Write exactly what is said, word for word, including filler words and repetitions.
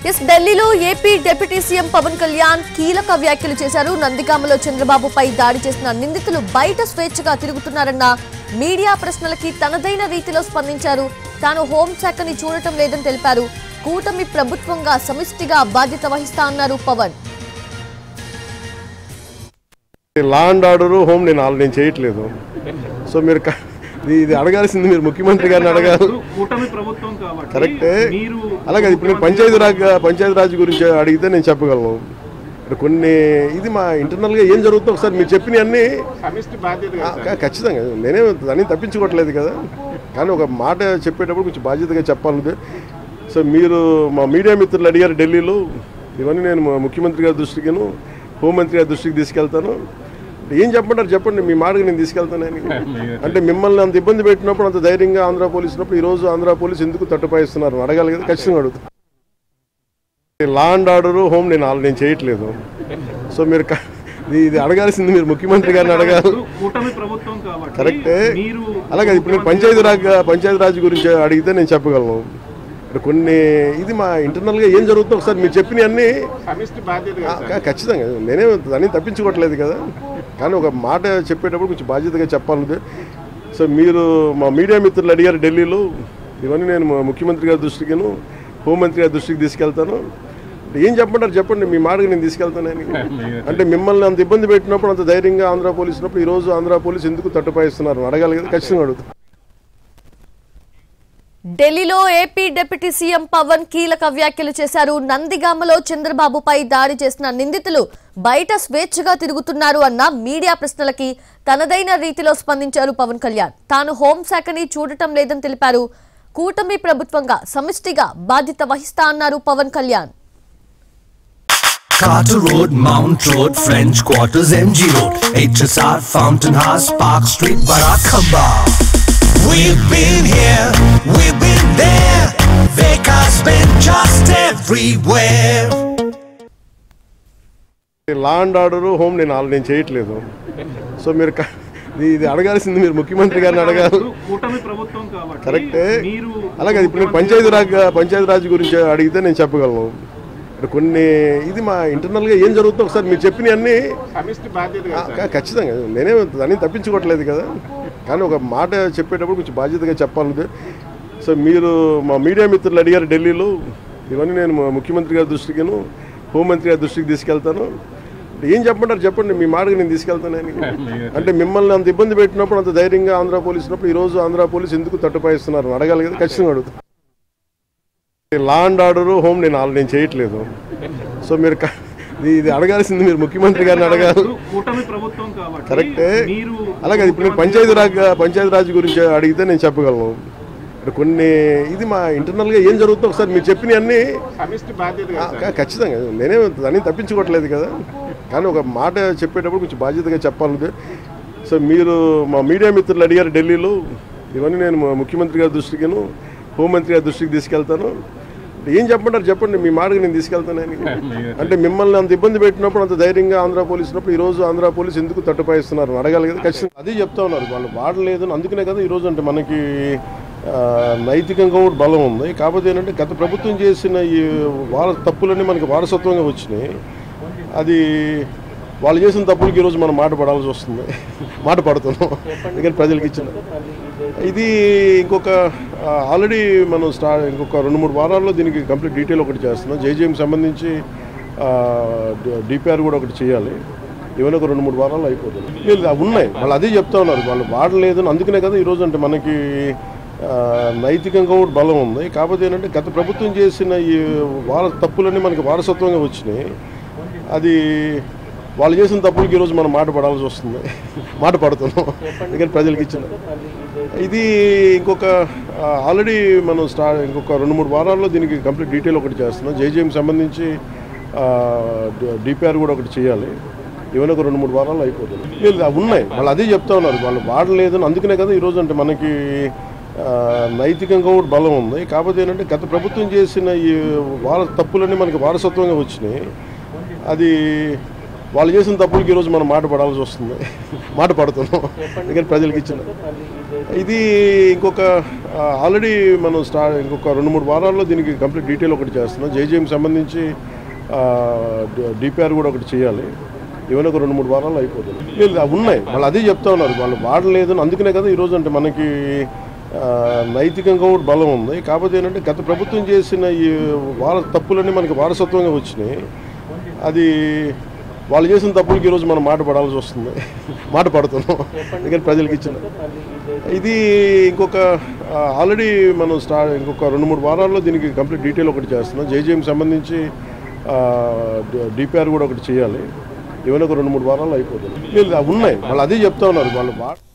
इस ఢిల్లీలో AP deputy CM Pawan Kalyan కీలక వ్యాఖ్యలు చేశారు. నందిగామలో చంద్రబాబుపై దాడి చేసిన నిందితులు బయట స్వేచ్ఛగా తిరుగుతున్నారన్న మీడియా ప్రశ్నలకి తనదైన రీతిలో స్పందించారు. తాను హోంశాఖని చూడటం లేదని తెలిపారు. కూటమి ప్రభుత్వంగా సమిష్టిగా బాధ్యత వహిస్తా అన్నారు Pawan. Law and order home నేను నేను చేయట్లేదు. సో మీరు ఇది అడగాల్సింది మీరు ముఖ్యమంత్రి గారిని అడగాలి. కరెక్టే. అలాగే ఇప్పుడు నేను పంచాయతీ రాజ్ పంచాయతీ రాజ్ గురించి అడిగితే నేను చెప్పగలను. కొన్ని ఇది మా ఇంటర్నల్గా ఏం జరుగుతుందో ఒకసారి మీరు చెప్పిన అన్నీ ఖచ్చితంగా నేనే దాన్ని తప్పించుకోవట్లేదు కదా. కానీ ఒక మాట చెప్పేటప్పుడు కొంచెం బాధ్యతగా చెప్పాలి. సో మీరు మా మీడియా మిత్రులు అడిగారు ఢిల్లీలో, ఇవన్నీ నేను ముఖ్యమంత్రి గారి దృష్టికిను హోంమంత్రి గారి దృష్టికి తీసుకెళ్తాను. ఏం చెప్పమంటారు చెప్పండి, మీ మాటకి నేను తీసుకెళ్తానని. అంటే మిమ్మల్ని అంత ఇబ్బంది పెట్టినప్పుడు, అంత ధైర్యంగా ఆంధ్ర పోలీసు ఉన్నప్పుడు ఈరోజు ఆంధ్ర పోలీసు ఎందుకు తట్టుపాయిస్తున్నారు అడగాలి కదా. ఖచ్చితంగా అడుగుతాను. లా అండ్ ఆర్డర్ హోమ్ నేను నేను చేయట్లేదు. సో మీరు ఇది అడగాల్సింది మీరు ముఖ్యమంత్రి గారిని అడగాలి. కరెక్టే. అలాగే ఇప్పుడు నేను పంచాయతీ రాజ్ పంచాయతీ రాజ్ గురించి అడిగితే నేను చెప్పగలను. కొన్ని ఇది మా ఇంటర్నల్గా ఏం జరుగుతుందో ఒకసారి మీరు చెప్పిన అన్నీ ఖచ్చితంగా నేనే దాన్ని తప్పించుకోవట్లేదు కదా. కానీ ఒక మాట చెప్పేటప్పుడు కొంచెం బాధ్యతగా చెప్పాలి. సో మీరు మా మీడియా మిత్రులు అడిగారు ఢిల్లీలో, ఇవన్నీ నేను ముఖ్యమంత్రి గారి దృష్టికిను హోంమంత్రి గారి దృష్టికి తీసుకెళ్తాను. ఏం చెప్పమంటారు చెప్పండి, మీ మాటకి నేను తీసుకెళ్తానని. అంటే మిమ్మల్ని అంత ఇబ్బంది పెట్టినప్పుడు, అంత ధైర్యంగా ఆంధ్ర పోలీసు ఉన్నప్పుడు ఈరోజు ఆంధ్ర పోలీసు ఎందుకు తట్టుపాయిస్తున్నారు అడగాలి కదా. ఖచ్చితంగా అడుగుతాను. ఢిల్లీలో ఏపీ డిప్యూటీ సీఎం పవన్ కీలక వ్యాఖ్యలు చేశారు. నందిగామలో చంద్రబాబుపై దాడి చేసిన నిందితులు బయట స్వేచ్ఛగా తిరుగుతున్నారు అన్న మీడియా ప్రశ్నలకి తనదైన రీతిలో స్పందించారు పవన్ కళ్యాణ్. తాను హోంశాఖని చూడటం లేదని తెలిపారు. కూటమి ప్రభుత్వంగా సమిష్టిగా బాధ్యత వహిస్తా అన్నారు Pawan Kalyan. Carter Road, Mount Road, French Quarters, M G Road, H S R, Fountain House, Park Street, Barakamba. We've been here, we've been there, Veka's been just everywhere. Law and order home నేను నేను చేయట్లేదు. So మీరు ఇది అడగాల్సింది మీరు ముఖ్యమంత్రి గారిని అడగాలి. కరెక్టే. అలాగే ఇప్పుడు నేను పంచాయతీ రాజ్ పంచాయతీ రాజ్ గురించి అడిగితే నేను చెప్పగలను. కొన్ని ఇది మా ఇంటర్నల్గా ఏం జరుగుతుందో ఒకసారి మీరు చెప్పిన అన్నీ ఖచ్చితంగా నేనే దాన్ని తప్పించుకోవట్లేదు కదా. కానీ ఒక మాట చెప్పేటప్పుడు కొంచెం బాధ్యతగా చెప్పాలి. సో మీరు మా మీడియా మిత్రులు అడిగారు ఢిల్లీలో, ఇవన్నీ నేను ముఖ్యమంత్రి గారి దృష్టికిను హోంమంత్రి గారి దృష్టికి తీసుకెళ్తాను. ఏం చెప్పమంటారు చెప్పండి, మీ మాటకి నేను తీసుకెళ్తానని. అంటే మిమ్మల్ని అంత ఇబ్బంది పెట్టినప్పుడు, అంత ధైర్యంగా ఆంధ్ర పోలీసు ఉన్నప్పుడు ఈరోజు ఆంధ్ర పోలీసు ఎందుకు తట్టుపాయిస్తున్నారు అడగాలి కదా. ఖచ్చితంగా అడుగుతాను. లా అండ్ ఆర్డర్ హోమ్ నేను నేను చేయట్లేదు. సో మీరు ఇది అడగాల్సింది మీరు ముఖ్యమంత్రి గారిని అడగాలి. కరెక్టే. అలాగే ఇప్పుడు నేను పంచాయతీ రాజ్ పంచాయతీ రాజ్ గురించి అడిగితే నేను చెప్పగలను. కొన్ని ఇది మా ఇంటర్నల్గా ఏం జరుగుతుందో ఒకసారి మీరు చెప్పిన అన్నీ ఖచ్చితంగా నేనే దాన్ని తప్పించుకోవట్లేదు కదా. కానీ ఒక మాట చెప్పేటప్పుడు కొంచెం బాధ్యతగా చెప్పాలి. సో మీరు మా మీడియా మిత్రులు అడిగారు ఢిల్లీలో, ఇవన్నీ నేను ముఖ్యమంత్రి గారి దృష్టికిను హోంమంత్రి గారి దృష్టికి తీసుకెళ్తాను. ఏం చెప్పమంటారు చెప్పండి, మీ మాటకి నేను తీసుకెళ్తానని. అంటే మిమ్మల్ని అంత ఇబ్బంది పెట్టినప్పుడు, అంత ధైర్యంగా ఆంధ్ర పోలీసు ఉన్నప్పుడు ఈరోజు ఆంధ్ర పోలీసు ఎందుకు తట్టుపాయిస్తున్నారు అడగాలి కదా. ఖచ్చితంగా అదే చెప్తా ఉన్నారు. వాళ్ళు వాడలేదు అందుకనే కదా ఈరోజు అంటే మనకి నైతికంగా కూడా బలం ఉంది. కాకపోతే ఏంటంటే గత ప్రభుత్వం చేసిన ఈ వార తప్పులన్నీ మనకి వారసత్వంగా వచ్చినాయి. అది వాళ్ళు చేసిన తప్పులకి ఈరోజు మనం మాట పడాల్సి వస్తుంది. మాట పడుతున్నాం ఎందుకంటే ప్రజలకు ఇచ్చిన ఇది ఇంకొక ఆల్రెడీ మనం స్టార్ట్ ఇంకొక రెండు మూడు వారాల్లో దీనికి కంప్లీట్ డీటెయిల్ ఒకటి చేస్తున్నాం. జేజేఎంకి సంబంధించి డిపిఆర్ కూడా ఒకటి చేయాలి. ఇవన్నీ ఒక రెండు మూడు వారాల్లో అయిపోతుంది. లేదు ఉన్నాయి, వాళ్ళు అదే చెప్తా ఉన్నారు. వాళ్ళు వాడలేదు అందుకనే కదా ఈరోజు అంటే మనకి నైతికంగా కూడా బలం ఉంది. కాకపోతే ఏంటంటే గత ప్రభుత్వం చేసిన ఈ వార తప్పులన్నీ మనకి వారసత్వంగా వచ్చినాయి. అది వాళ్ళు చేసిన తప్పులకి ఈరోజు మనం మాట పడాల్సి వస్తుంది. మాట పడుతున్నాం ఎందుకంటే ప్రజలకు ఇచ్చిన ఇది ఇంకొక ఆల్రెడీ మనం స్టార్ట్ ఇంకొక రెండు మూడు వారాల్లో దీనికి కంప్లీట్ డీటెయిల్ ఒకటి చేస్తున్నాం. జేజేఎంకి సంబంధించి డిపిఆర్ కూడా ఒకటి చేయాలి. ఇవన్నీ ఒక రెండు మూడు వారాల్లో అయిపోతుంది. లేదు ఉన్నాయి, వాళ్ళు అదే చెప్తా ఉన్నారు. వాళ్ళు వాడలేదు అందుకనే కదా ఈరోజు అంటే మనకి నైతికంగా కూడా బలం ఉంది. కాకపోతే ఏంటంటే గత ప్రభుత్వం చేసిన ఈ వార తప్పులన్నీ మనకి వారసత్వంగా వచ్చినాయి. అది వాళ్ళు చేసిన తప్పులకి ఈరోజు మనం మాట పడాల్సి వస్తుంది. మాట పడుతున్నాం ఎందుకంటే ప్రజలకు ఇచ్చిన ఇది ఇంకొక ఆల్రెడీ మనం స్టా ఇంకొక రెండు మూడు వారాల్లో దీనికి కంప్లీట్ డీటెయిల్ ఒకటి చేస్తున్నాం. జేజేఎంకి సంబంధించి డిపిఆర్ కూడా ఒకటి చేయాలి. ఇవన్నీ ఒక రెండు మూడు వారాల్లో అయిపోతుంది. లేదు ఉన్నాయి, వాళ్ళు అదే చెప్తా ఉన్నారు, వాళ్ళు వాడలేదు. అందుకనే కదా ఈరోజు అంటే మనకి నైతికంగా కూడా బలం ఉంది. కాకపోతే ఏంటంటే గత ప్రభుత్వం చేసిన ఈ వార తప్పులన్నీ మనకి వారసత్వంగా వచ్చినాయి. అది వాళ్ళు చేసిన తప్పులకి ఈరోజు మనం మాట పడాల్సి వస్తుంది. మాట పడుతున్నాం ఎందుకంటే ప్రజలకు ఇచ్చిన ఇది ఇంకొక ఆల్రెడీ మనం స్టా ఇంకొక రెండు మూడు వారాల్లో దీనికి కంప్లీట్ డీటెయిల్ ఒకటి చేస్తున్నాం. జేజేఎంకి సంబంధించి డిపిఆర్ కూడా ఒకటి చేయాలి. ఇవన్నీ ఒక రెండు మూడు వారాల్లో అయిపోతుంది. లేదు ఉన్నాయి, వాళ్ళు అదే చెప్తా ఉన్నారు, వాళ్ళు